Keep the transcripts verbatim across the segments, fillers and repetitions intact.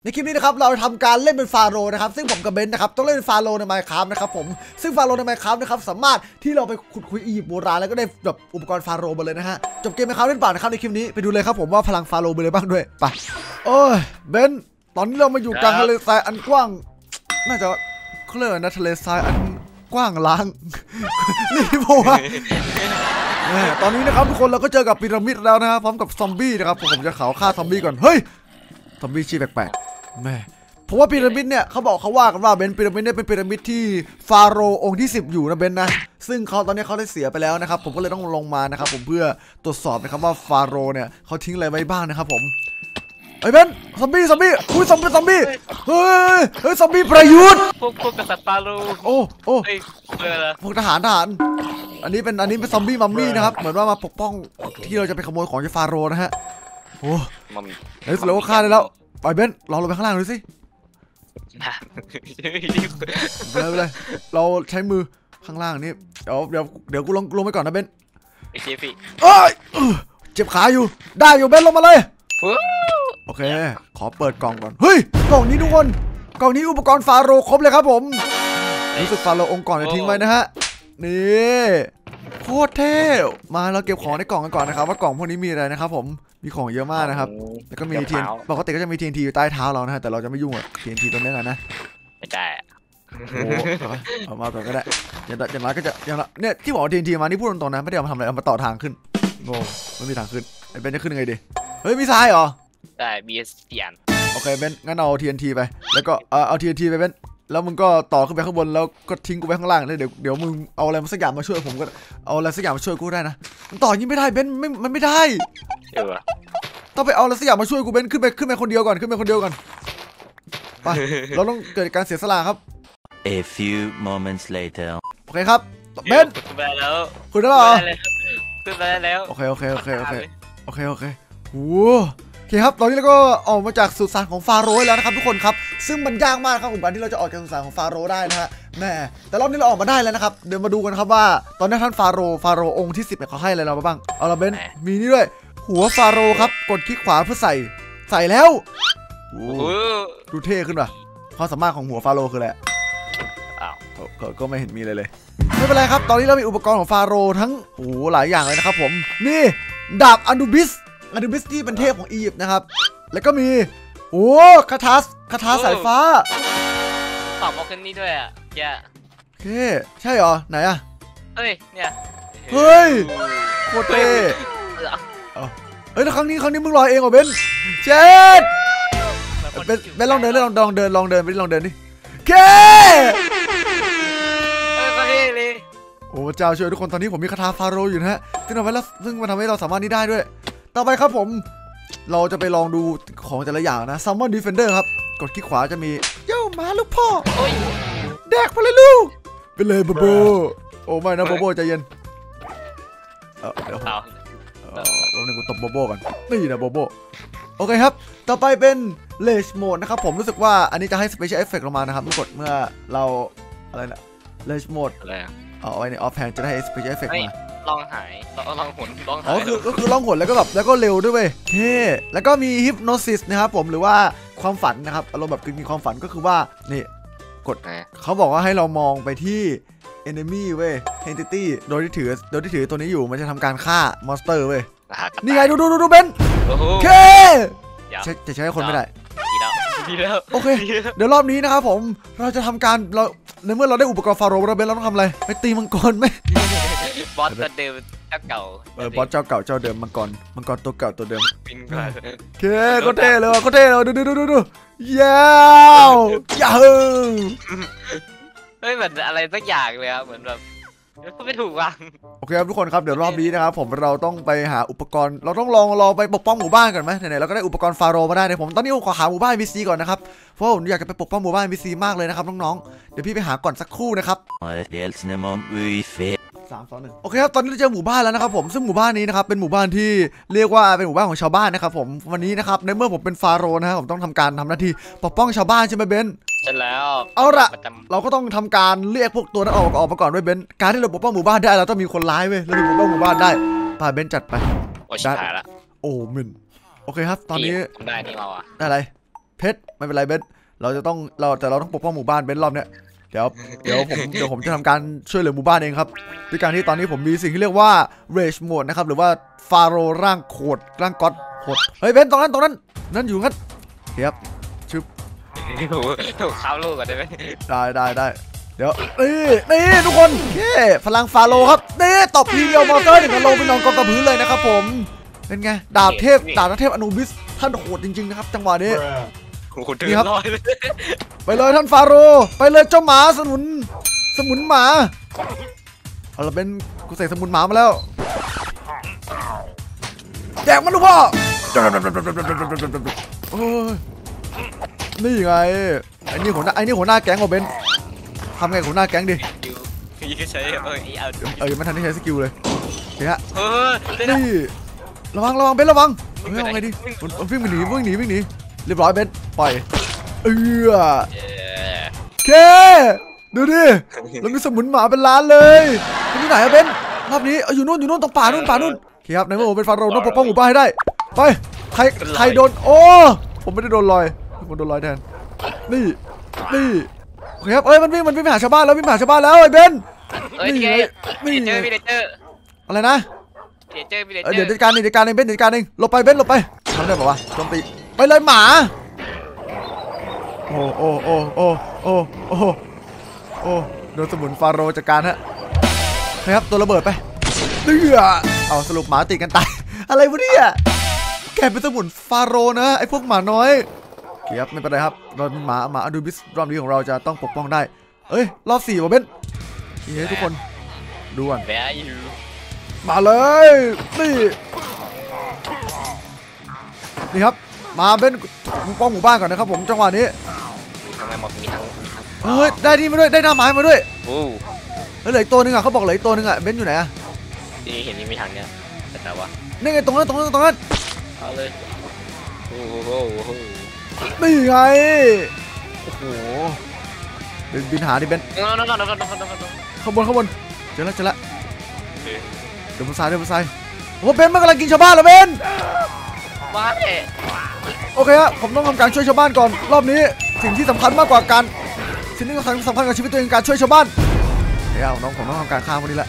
ในคลิปนี้นะครับเราทำการเล่นเป็นฟาโรห์นะครับซึ่งผมกับเบนนะครับต้องเล่นเป็นฟาโรห์ใน Minecraft นะครับผมซึ่งฟาโรห์ใน Minecraft นะครับสามารถที่เราไปขุดคุยอียิปต์โบราณแล้วก็ได้แบบอุปกรณ์ฟาโรห์มาเลยนะฮะจบเกม Minecraft เล่นเปล่านะครับในคลิปนี้ไปดูเลยครับผมว่าพลังฟาโรห์เป็นอะไรบ้างด้วยไปโอ้ยเบนตอนนี้เรามาอยู่กลางทะเลทรายอันกว้างน่าจะเขาเรียกนะทะเลทรายอันกว้างล้างนี่ผมว่าตอนนี้นะครับทุกคนเราก็เจอกับพีระมิดแล้วนะครับพร้อมกับซอมบี้นะครับผมจะเขาฆ่าซอมบี้ก่อนเฮ้ยซอมบี้ชี้แปลกๆแม่เพราะว่าพีระมิดเนี่ยเขาบอกเขาว่ากันว่าเบนพีระมิดเนี่ยเป็นพีระมิดที่ฟาโรห์องค์ที่สิบอยู่นะเบนนะซึ่งเขาตอนนี้เขาได้เสียไปแล้วนะครับผมก็เลยต้องลงมานะครับผมเพื่อตรวจสอบนะครับว่าฟาโรห์เนี่ยเขาทิ้งอะไรไว้บ้างนะครับผมไอ้เบนซอมบี้ซอมบี้คุยซอมบี้ซอมบี้เฮ้ยเฮ้ยซอมบี้ประยุทธ์พวกพวกกษัตริย์ฟาโรห์โอ้โอ้เพวกทหารทหารอันนี้เป็นอันนี้เป็นซอมบี้มัมมี่นะครับเหมือนว่ามาปกป้องที่เราจะไปขโมยของจากฟาโรห์นะฮะโอ้เฮ้ยสุดแล้วก็ฆ่าได้แล้วไปเบนลองลงไปข้างล่างดูสิไปเลยไปเลยเราใช้มือข้างล่างนี่เดี๋ยวเดี๋ยวเดี๋ยวกูลงลงไปก่อนนะเบนไอ้เจี๊ยบเอ้ยเจ็บขาอยู่ได้อยู่เบนลงมาเลยโอเคขอเปิดกล่องก่อนเฮ้ยกล่องนี้ทุกคนกล่องนี้อุปกรณ์ฟาโรห์ครบเลยครับผมรู้สึกฟาโรห์องค์ก่อนจะทิ้งไว้นะฮะนี่โคตรเท่มาเราเก็บของในกล่องกันก่อนนะครับว่ากล่องพวกนี้มีอะไรนะครับผมมีของเยอะมากนะครับแล้วก็มีเทียนปกติก็จะมี ที เอ็น ที อยู่ใต้เท้าเรานะฮะแต่เราจะไม่ยุ่งกับ ที เอ็น ที ตัวนี้กันนะไม่ได้โอ้เอามาก่อนก็ได้อย่างอย่างน้อยก็จะอย่างเนี่ยที่บอก ที เอ็น ที มานี่พูดตรงๆนะไม่ได้เอามาทำอะไรเอามาต่อทางขึ้นโง่ไม่มีทางขึ้นไอ้เบนจะขึ้นยังไงดีเฮ้ยมีทรายเหรอได้มีเตียนโอเคเบนงั้นเอา ที เอ็น ที ไปแล้วก็เอา ที เอ็น ที ไปเบนแล้วมึงก็ต่อขึ้นไปข้างบนแล้วก็ทิ้งกูไปข้างล่างเลยเดี๋ยวเดี๋ยวมึงเอาอะไรมาสักอย่างมาช่วยผมก็เอาอะไรสักอย่างมาช่วยกูได้นะมันต่ออย่างนี้ไม่ได้เบนไม่มันไม่ได้เออต้องไปเอาอะไรสักอย่างมาช่วยกูเบนขึ้นไปขึ้นไปคนเดียวก่อนขึ้นไปคนเดียวก่อนไปเราต้องเกิดการเสียสละครับ A few moments later โอเคครับเบนขึ้นไปแล้วขึ้นได้หรอขึ้นไปแล้วโอเคโอเคโอเคโอเคโอเคโอเคโอ้โอเคครับตอนนี้เราก็ออกมาจากสุสานของฟาโรห์แล้วนะครับทุกคนครับซึ่งมันยากมากครับผมการที่เราจะออกจากสุสานของฟาโรห์ได้นะฮะแม่แต่รอบนี้เราออกมาได้แล้วนะครับเดี๋ยวมาดูกันครับว่าตอนนี้ท่านฟาโรห์ฟาโรห์องค์ที่สิบเนี่ยเขาให้อะไรเราบ้างเอาละเบนมีนี่ด้วยหัวฟาโรห์ครับกดคลิกขวาเพื่อใส่ใส่แล้วดูเท่ขึ้นว่ะความสามารถของหัวฟาโรห์คืออะไรอ้าวก็ไม่เห็นมีเลยเลยไม่เป็นไรครับตอนนี้เรามีอุปกรณ์ของฟาโรห์ทั้งโอ้หลายอย่างเลยนะครับผมนี่ดาบอันดูบิสอันดูบิสที่เป็นเทพของอียิปต์นะครับแล้วก็มีโอ้คาถาคาถาสายฟ้าตอบบอกกันนี่ด้วยอ่ะแกโอเคใช่เหรอไหนอ่ะเฮ้ยเนี่ยเฮ้ยโคตรเท่เฮ้ยแล้วครั้งนี้ครั้งนี้มึงลอยเองเหรอเบนเจ็ดเบนเบนลองเดินลองลองเดินลองเดินไปลองเดินดิเคโอ้เจ้าช่วยทุกคนตอนนี้ผมมีคาถาฟาโรห์อยู่นะฮะซึ่งทำให้เราซึ่งมันทำให้เราสามารถนี้ได้ด้วยต่อไปครับผมเราจะไปลองดูของแต่ละอย่างนะ Summon Defender ครับกดคลิกขวาจะมีเย้ามาลูกพ่อแดกไปเลยลูกไปเลยโบโบโอ้ไม่นะโบโบใจเย็นเออเดี๋ยวเราหนึ่งกูตบโบโบกันนี่นะโบโบโอเคครับต่อไปเป็น Rage Mode นะครับผมรู้สึกว่าอันนี้จะให้ Special Effect ลงมานะครับเมื่อกดเมื่อเราอะไรนะ Rage Mode อะไรเอาไว้ใน Off Hand จะได้ Special Effect มาลองหายลองหนลองหายอ๋อคือก็คือลองหนแล้วก็แบบแล้วก็เร็วด้วยเว้ยเท่แล้วก็มี Hypnosis นะครับผมหรือว่าความฝันนะครับอารมณ์แบบมีความฝันก็คือว่านี่กดเขาบอกว่าให้เรามองไปที่ enemy เว้ย entity โดยที่ถือโดยที่ถือตัวนี้อยู่มันจะทำการฆ่ามอนสเตอร์เว้ยนี่ไงดูดูดูดูเบนโอเคจะใช้คนไม่ได้ดีแล้วดีแล้วโอเคเดี๋ยวรอบนี้นะครับผมเราจะทำการเราในเมื่อเราได้อุปกรณ์ฟาโรห์เราเบนเราต้องทำอะไรไปตีมังกรไหมบอสตัวเดิมเจ้าเก่าเออบอสเจ้าเก่าเจ้าเดิมมังกรมังกรตัวเก่าตัวเดิมปิงก่อนโอเคก็เท่เลยว่ะก็เท่เลยดูดูดูดูดูยาวยาวเฮ้ยเหมือนอะไรสักอย่างเลยครับเหมือนแบบก็ไม่ถูกว่ะโอเคครับทุกคนครับเดี๋ยวรอบนี้นะครับผมเราต้องไปหาอุปกรณ์เราต้องลองลองไปปกป้องหมู่บ้านก่อนไหมไหนๆเราก็ได้อุปกรณ์ฟาโรห์มาได้เดี๋ยวผมตอนนี้ผมขอหาหมู่บ้าน บี ซี ก่อนนะครับเพราะผมอยากจะไปปกป้องหมู่บ้าน บี ซี มากเลยนะครับน้องๆเดี๋ยวพี่ไปหาก่อนสักครู่นะครับสามสองหนึ่งโอเคครับตอนนี้เราเจอหมู่บ้านแล้วนะครับผมซึ่งหมู่บ้านนี้นะครับเป็นหมู่บ้านที่เรียกว่าเป็นหมู่บ้านของชาวบ้านนะครับผมวันนี้นะครับในเมื่อผมเป็นฟาโรห์นะครับผมต้องทำการทำหน้าที่ปกป้องชาวบ้านใช่ไหมเบนใช่แล้วเอาละเราก็ต้องทำการเรียกพวกตัวนั้นออกออกมาก่อนด้วยเบนการที่เราปกป้องหมู่บ้านได้เราต้องมีคนร้ายเว้ยเราถึงปกป้องหมู่บ้านได้พาเบนจัดไปโอ้ชิบหายละโอ้มินโอเคครับตอนนี้ได้นี่มาว่ะได้อะไรเพชรไม่เป็นไรเบนเราจะต้องเราแต่เราต้องปกป้องหมู่บ้านเบนรอบเนี้ยเดี๋ยวเดี๋ยวผมเดี๋ยวผมจะทำการช่วยเหลือหมู่บ้านเองครับด้วยการที่ตอนนี้ผมมีสิ่งที่เรียกว่า Rage Mode นะครับหรือว่าฟาโรร่างโคตรร่างก๊อตโคตรเฮ้ยเบนตรงนั้นตรงนั้นนั่นอยู่งั้นเดี๋ยวชึบถูกเข้าลูกก่อนได้ไหมได้ได้ได้เดี๋ยวนี่นี่ทุกคนเย้พลังฟาโรครับนี่ตบทีเดียวมอเตอร์หนึ่งกันลงไปนอนกองกับพื้นเลยนะครับผมเป็นไงดาบเทพดาบเทพอนูบิสท่านโหดจริงๆนะครับจังหวะนี้โอ้โหถือลอยเลยไปเลยท่านฟาโรไปเลยเจ้าหมาสมุนสมุนหมาเอาละเป็นกูใส่สมุนหมามาแล้วแจกมันลูกพ่อโอ้ยนี่ไงไอ้นี่หัวหน้าไอ้นี่หัวหน้าแก๊งของเบนทำไงหัวหน้าแก๊งดิยิงก็ใช้เออเอาเออยังไม่ทันได้ใช้สกิลเลยเฮ้ยฮะเออได้นี่ระวังระวังเบนระวังเฮ้ยเอาไงดิมันวิ่งไปหนีวิ่งหนีวิ่งหนีเรียบร้อยเบนปล่อยเออเคดูดิเรามีสมุนหมาเป็นล้านเลยที่ไหนอะเบนรอบนี้อยู่นู่นอยู่นู่นตรงป่านู่นป่านู่นโอเคครับในเมื่อผมเป็นฟาโรห์ต้องปกป้องหมู่บ้านให้ได้ไปใครใครโดนโอ้ผมไม่ได้โดนลอยผมโดนลอยแทนนี่นี่โอเคครับเอ้ยมันวิ่งมันวิ่งไปหาชาวบ้านแล้ววิ่งไปหาชาวบ้านแล้วไอ้เบนเอ้ยนี่ไงนี่มีเจอมีเจออะไรนะมีเจอมีเจเดี๋ยวอจัดการเองจัดการเองเบนจัดการเองหลบไปเบนหลบไปทำได้ป่าวะโจมตีไปเลยหมาโอ้โอ้โอ้โอ้โอ้โอ้โอ้โดนสมุนฟาโรจัดการฮะครับตัวระเบิดไปเดือเอาสรุปหมาติดกันตายอะไรวะเนี่ยแกเป็นสมุนฟาโรนะไอ้พวกหมาน้อยเกียบไม่เป็นไรครับเราหมาหมาอดูบิสรอบนี้ของเราจะต้องปกป้องได้เอ้ยรอบสี่ว่ะเบนเฮ้ยทุกคนดูก่อนแหวอยู่มาเลยนี่นี่ครับมาเบนปกป้องหมู่บ้านก่อนนะครับผมจังหวะนี้ทำไมหมดมีทั้งเฮ้ยได้นี่มาด้วยได้หน้าไม้มาด้วยโอ้แล้วเหลืออีกตัวนึงอ่ะเขาบอกเหลืออีกตัวนึงอ่ะเบนอยู่ไหนอ่ะดีเห็นนี่มีทางเนี้ยแต่ว่านี่ไงตรงนั้นตรงนั้นตรงนั้นเอาเลยโอ้โหโอ้โหนี่ไงโอ้โหเดินบินหาดิเบนน้องน้องน้องน้องน้องน้องน้องข้างบนข้างบนเจอแล้วเจอแล้วเดินบนซ้ายเดินบนซ้ายโอ้เบนมันกำลังกินชาวบ้านเหรอเบนว้าเอ๊ะโอเคครับผมต้องทำการช่วยชาวบ้านก่อนรอบนี้สิ่งที่สำคัญมากกว่าการสิ่งที่สำคัญสำคัญกับชีวิตตัวเองการช่วยชาวบ้านเดี๋ยวน้องผมต้องทำการฆ่าพวกนี้แหละ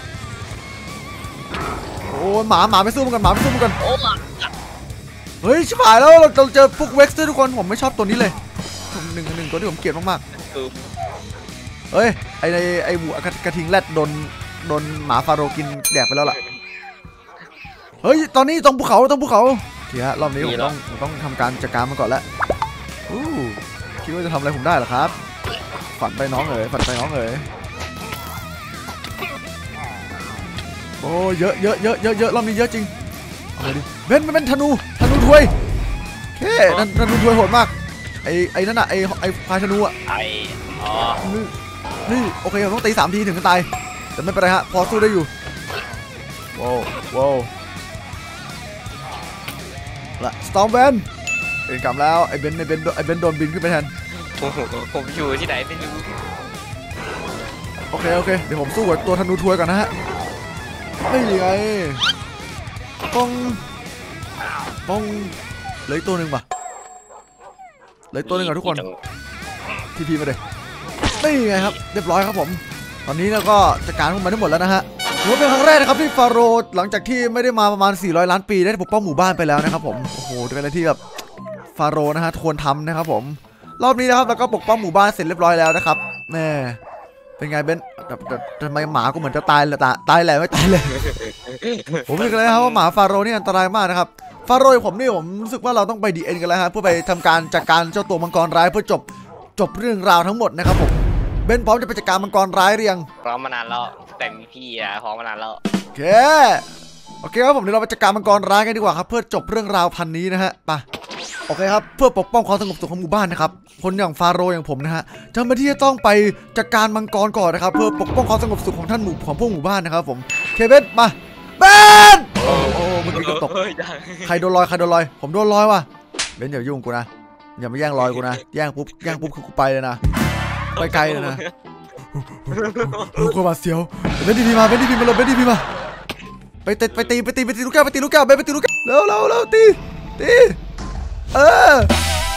โอ้หมาหมาไม่สู้กันหมาไม่สู้กันโอ้มาเฮ้ยชิบหายแล้วเราเจอพวกเว็กซ์ด้วยทุกคนผมไม่ชอบตัวนี้เลยหนึ่งหนึ่งตัวที่ผมเกลียดมากๆเฮ้ยไอไอไอหมูกระทิงแรดโดนโดนหมาฟาโรกินแดกไปแล้วล่ะเฮ้ยตอนนี้ตรงภูเขาตรงภูเขาเดี๋ยวรอบนี้ผมต้องผมต้องทำการจัดการมันก่อนแล้วอู้คิดว่าจะทำอะไรผมได้เหรอครับฝันไปน้องเอ๋ยฝันไปน้องเอ๋ยโอ้เยอะเยอะเยอะเยอะเยอะรอบนี้เยอะจริงเอาเลยดิเบนมันเป็นธนูธนูถวยเฮ้ยธนูถวยโหดมากไอไอนั่นอะไอไอพายธนูอะไออ๋อนี่นี่โอเคผมต้องตีสามทีถึงจะตายแต่ไม่เป็นไรฮะพอสู้ได้อยู่ว้าวว้าวละสตอมแวนเป็นกลับแล้วไอเบนไอเบนไอเบนโดนบินขึ้นไปแทนโอ้โหผมอยู่ที่ไหนไม่รู้โอเคโอเคเดี๋ยวผมสู้กับตัวธนูถวยก่อนนะฮะไม่ไงปองปองเหลืออีกตัวหนึ่งป่ะเหลืออีกตัวหนึ่งเหรอทุกคนทีพีมาเลยนี่ไงครับเรียบร้อยครับผมตอนนี้เราก็จัดการพวกมันทั้งหมดแล้วนะฮะถือว่าเป็นครั้งแรกนะครับที่ฟาโรห์หลังจากที่ไม่ได้มาประมาณสี่ร้อยล้านปีได้ปกป้องหมู่บ้านไปแล้วนะครับผมโอ้โหเป็นอะไรที่แบบฟาโรห์นะฮะควรทำนะครับผมรอบนี้นะครับเราก็ปกป้องหมู่บ้านเสร็จเรียบร้อยแล้วนะครับแม่เป็นไงเบนทำไมหมากูเหมือนจะตายเลยตาตายแหละไม่ตายเลย ผมรู้สึกเลยครับว่าหมาฟาโรห์นี่อันตรายมากนะครับฟาโรห์ผมนี่ผมรู้สึกว่าเราต้องไปดีเอ็นกันแล้วฮะเพื่อไปทำการจัดการเจ้าตัวมังกรร้ายเพื่อจบจบเรื่องราวทั้งหมดนะครับผมเบนพร้อมจะไปจัดการมังกรร้ายหรือยังพร้อมมานานแล้วแต่มีพี่อะพร้อมมานานแล้วโอเคโอเคครับผมเดี๋ยวเราไปจัดการมังกรร้ายกันดีกว่าครับเพื่อจบเรื่องราวพันนี้นะฮะไปโอเคครับเพื่อปกป้องความสงบสุขของหมู่บ้านนะครับคนอย่างฟาโรห์อย่างผมนะฮะจำเป็นที่จะต้องไปจัดการมังกรก่อนนะครับเพื่อปกป้องความสงบสุขของท่านหมู่ของพวกหมู่บ้านนะครับผมเคเบนมาเบนโอ้โหเมื่อกี้ก็ตกใครโดนลอยใครโดนลอยผมโดนลอยว่ะเบนอย่ายุ่งกูนะอย่ามาแย่งลอยกูนะแย่งปุ๊บแย่งปุ๊บคือกูไปเลยนะไปไกลเลยนะกูมาเสียวเบนดีพีมาเบนดีพีมาเลยเบนดีพีมาไปตีไปตีไปตีไปตีลูกแก้วไปตีลูกแก้วเบนไปตีลูกแก้วเร็วเร็วเร็วตีตีเออ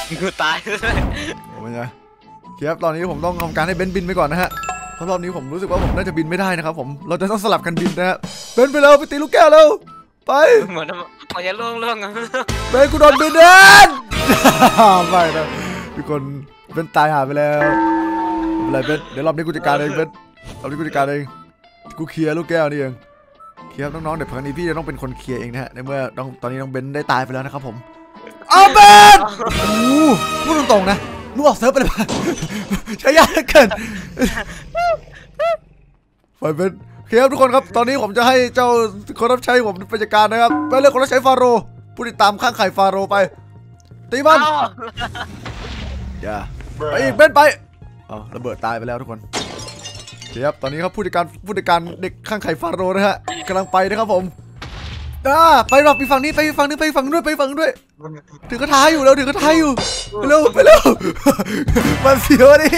กูตายโอ้ยไงครับตอนนี้ผมต้องทำการให้เบนบินไปก่อนนะฮะเพราะรอบนี้ผมรู้สึกว่าผมน่าจะบินไม่ได้นะครับผมเราจะต้องสลับกันบินนะฮะเบนไปแล้วไปตีลูกแก้วแล้วไปเหมือนมันจะล่วงล่วงเบนกูโดนบินเดนไม่นะทุกคนเบนตายหาไปแล้วอะไรเบนเดี๋ยวรอบนี้กูจัดการเองเบนรอบนี้กูจัดการเองกูเคลียร์ลูกแก้วนี่เองเคลียร์น้องๆเดี๋ยวครั้งนี้พี่จะต้องเป็นคนเคลียร์เองนะฮะในเมื่อตอนนี้น้องเบนได้ตายไปแล้วนะครับผมเอาเบนโอ้พูดตรงๆนะลูกออกเซิร์ฟไปเลยใช้ยากเกินไปเป็นโอเคครับทุกคนครับตอนนี้ผมจะให้เจ้าคนรับใช้ผมเป็นจัดการนะครับไปเรื่องคนรับใช้ฟาโรผู้ติดตามข้างไข่ฟาโรไปตีมันอย่าไปอีกเบนไปเอาระเบิดตายไปแล้วทุกคนโอเคครับตอนนี้ครับผู้จัดการผู้จัดการเด็กข้างไข่ฟาโรนะฮะกำลังไปนะครับผมอ่าไปหลบไปฝั่งนี้ไปฝั่งนี้ไปฝั่งด้วยไปฝั่งด้วยถือกระทาอยู่แล้วถือกระทาอยู่ไปเร็วไปเร็วมันเสียวดิ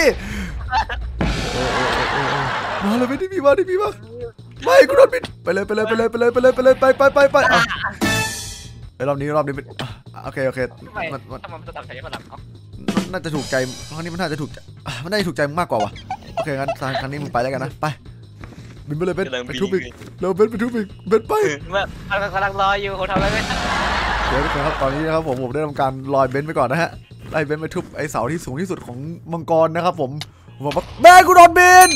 มาเลยไม่ได้มีมาได้มีมาไม่กูโดนบิดไปเลยไปเลยไปเลยไปเลยไปเลยไปเลยไปไปไปไปไปรอบนี้รอบนี้โอเคโอเคมันมันทำไมมันจะตัดใช้พลังเขาน่าจะถูกใจครั้งนี้มันน่าจะถูกมันน่าจะถูกใจมากกว่าวะโอเคงั้นครั้งนี้มึงไปแล้วกันนะไปบินไปเลยเบนไปทุบอีกเร็วเบนไปทุบอีกเบนไปมันกำลังรออยู่เขาทำอะไรไม่ได้เดี๋ยวครับตอนนี้นะครับผมผมได้ทำการลอยเบนไปก่อนนะฮะไล่เบนไปทุบไอเสาที่สูงที่สุดของมังกรนะครับผมผมบอกแม่กูโดนบิน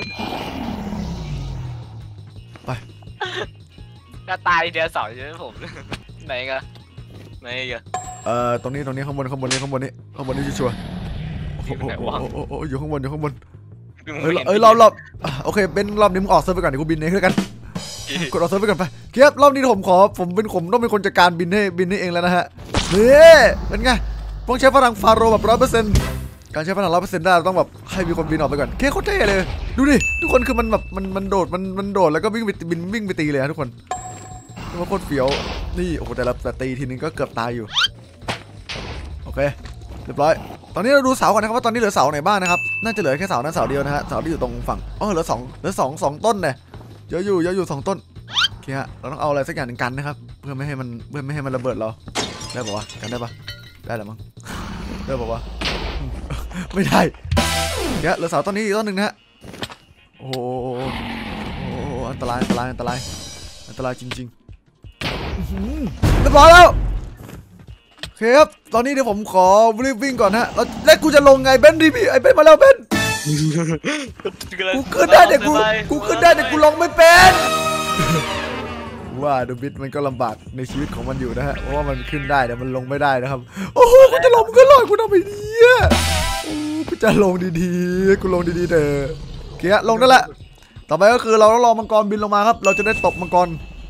ไปก็ตายเดียวเสาใช่ไหมผมไหนกันไหนกันเอ่อตรงนี้ตรงนี้ข้างบนข้างบนนี้ข้างบนนี้ข้างบนนี้ชัวร์โอ้โหอยู่ข้างบนอยู่ข้างบนเอ้ยเอ้ยรอบรอบโอเคเบนรอบนี้มึงออกเซิร์ฟไปก่อนเดี๋ยวกูบินเองแล้วกันกดออกเซิร์ฟไปก่อนไปเก็บรอบนี้ผมขอผมเป็นผมต้องเป็นคนจัดการบินให้บินให้เองแล้วนะฮะนี่เป็นไงต้องใช้พลังฟาโรแบบร้อยเปอร์เซ็นต์การใช้พลังร้อยเปอร์เซ็นต์ได้ต้องแบบให้มีคนบินออกไปก่อนเค้โคตรเท่เลยดูดิทุกคนคือมันแบบมันมันโดดมันมันโดดแล้วก็วิ่งไปบินวิ่งไปตีเลยทุกคนมันโคตรเฟี้ยวนี่โอ้โหแต่ละแต่ตีทีนึงก็เกือบตายอยู่โอเคเรียบร้อยตอนนี้เราดูเสาก่อนนะครับว่าตอนนี้เหลือเสาไหนบ้างนะครับน่าจะเหลือแค่เสานั้นเสาเดียวนะฮะเสาที่อยู่ตรงฝั่งอ๋อเหลือสองเหลือสองสองต้นเนี่ยเยอะอยู่เยอะอยู่สองต้นโอเคฮะเราต้องเอาอะไรสักอย่างหนึ่งกันนะครับเพื่อไม่ให้มันเพื่อไม่ให้มันระเบิดเราได้ป่าวะกันได้ปะได้หรือมั้งได้ป่าวะไม่ได้เดี๋ยวเหลือเสาต้นนี้อีกต้นหนึ่งนะฮะโอ้โหอันตรายอันตรายอันตรายอันตรายจริงๆเรียบร้อยแล้วโอเคครับตอนนี้เดี๋ยวผมขอรีบวิ่งก่อนฮะแล้วแล้วกูจะลงไงเบนดิพี่ไอ้เบนมาแล้วเบนกูขึ้นได้แต่กูกูขึ้นได้แต่กูลงไม่เป็นว่าดูบิทมันก็ลำบากในชีวิตของมันอยู่นะฮะเพราะว่ามันขึ้นได้แต่มันลงไม่ได้นะครับโอ้โหกูจะลงก็ลอยกูทำไมเนี่ยกูจะลงดีๆกูลงดีๆเด้อโอเคลงนั่นแหละต่อไปก็คือเราต้องรอมังกรบินลงมาครับเราจะได้ตบมังกร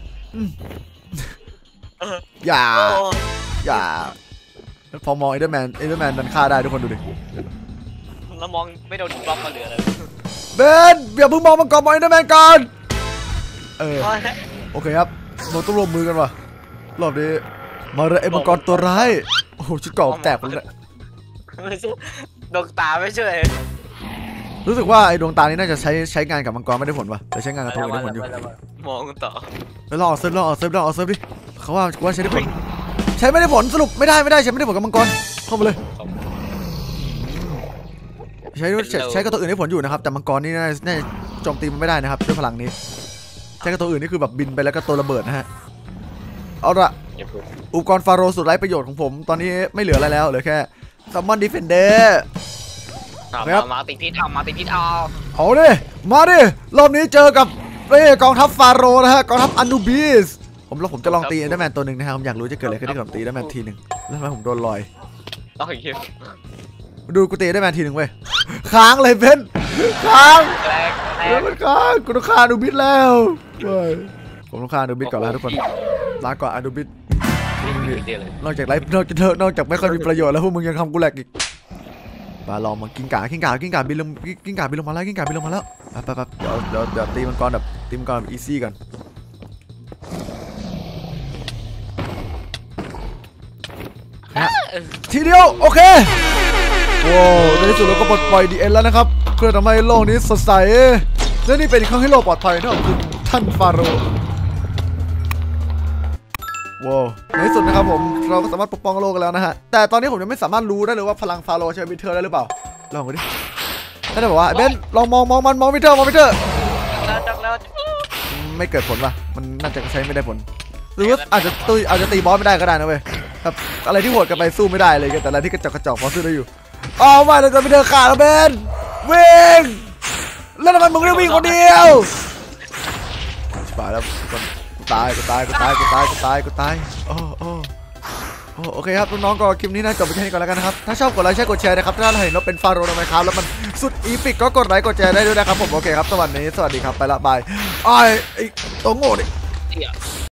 อย่าอย่าพอมองเอเดอร์แมนเอเดอร์แมนดันฆ่าได้ทุกคนดูดิแล้วมองไม่โดนบล็อกมาเหลือเลยเบนอย่าเพิ่งมองมังกรมองเอเดอร์แมนก่อนเออโอเคครับเราต้องรวมมือกันว่ะรอบนี้มาเลยไอ้มังกรตัวร้ายโอ้โหชุดเก่าแตกหมดเลยดวงตาไม่ช่วยรู้สึกว่าไอ้ดวงตานี้น่าจะใช้ใช้งานกับมังกรไม่ได้ผลว่ะแต่ใช้งานกับตัวอื่นได้ผลอยู่มองกันต่อแล้วลองเอาเซิร์ฟลองเอาเซิร์ฟลองเอาเซิร์ฟดิเขาว่าว่าใช้ได้ผลใช้ไม่ได้ผลสรุปไม่ได้ไม่ได้ใช้ไม่ได้ผลกับมังกรเข้ามาเลยใช้ใช้กับตัวอื่นได้ผลอยู่นะครับแต่มังกรนี่น่าโจมตีมันไม่ได้นะครับด้วยพลังนี้ใช้กับตัวอื่นนี่คือแบบบินไปแล้วก็ตัวระเบิดนะฮะเอาละอุปกรณ์ฟาโรสุดไร้ประโยชน์ของผมตอนนี้ไม่เหลืออะไรแล้วเหลือแค่ซัมมอนดิเฟนเดอร์ครับมาติดพิษเอามาติดพิษเอาเอาดิมาดิรอบนี้เจอกับเร่กองทัพฟาโรนะฮะกองทัพอนูบิสผมแล้วผมจะลองตีเอเดอร์แมนตัวหนึ่งนะครับผมอยากรู้จะเกิดอะไรขึ้นถ้าผมตีเอเดอร์แมนทีหนึ่งแล้วทำไมผมโดนลอยต้องอย่างนี้ดูกูตีเอเดอร์แมนทีหนึ่งเว้ยค้างเลยเพ้นค้างแล้วมันค้างกูต้องฆ่าอนูบิสแล้วผมต้องฆ่าอนูบิสก่อนแล้วทุกคนลาก่อนอนูบิสนอกจากไรนอกจากนอกจากไม่ค่อยมีประโยชน์แล้วพวกมึงยังทำกูแหลกอีกปลาลองมากิ้งก่ากิ้งก่ากิ้งก่าบินลงกิ้งก่าบินลงมาแล้วกิ้งก่าบินลงมาแล้วไปไปเดี๋ยวเดี๋ยวเดี๋ยวตีมันก่อนแบบตีมันก่อนแบบอีซี่กันทีเดียวโอเคโว้ในที่สุดเราก็ปลดปล่อยดีเอ็นแล้วนะครับเพื่อทำให้โลกนี้สดใสและนี่เป็นอีกครั้งให้โลกปลอดภัยนะขอบคุณท่านฟาโรห์ว้าวในที่สุดนะครับผมเราก็สามารถปกป้องโลกกันแล้วนะฮะแต่ตอนนี้ผมยังไม่สามารถรู้ได้เลยว่าพลังฟาโรห์ใช้วิเทอร์ได้หรือเปล่าลองดูดินั่นจะบอกว่าเบนลองมองมองมันมองวิเทอร์มองวิเทอร์แล้วจังแล้วไม่เกิดผลว่ะมันน่าจะใช้ไม่ได้ผลหรือว่าอาจจะตีอาจจะตีบอสไม่ได้ก็ได้นะเว้ยแบบอะไรที่โหดกันไปสู้ไม่ได้เลยแต่อะไรที่กระจอกกระจอกพอสู้ได้อยู่อ๋อไม่เราจะวิเทอร์ขาดแล้วเบนวิ่งแล้วทำไมมึงได้วิ่งคนเดียวตายแล้วกูตายกูตายกูตายกูตายกูตายกูตายโอ้โอ้โอ้โอเคครับน้องๆก็คลิปนี้น่าจบไปแค่นี้ก่อนแล้วกันนะครับถ้าชอบกดไลค์ใช่กดแชร์นะครับถ้าเห็นเราเป็นฟาโรห์ทำไมครับแล้วมันสุดอีพิกก็กดไลค์กดแชร์ได้ด้วยนะครับผมโอเคครับสวัสดีสวัสดีครับไปละบายไอ้ไอ้ตัวโง่ดิ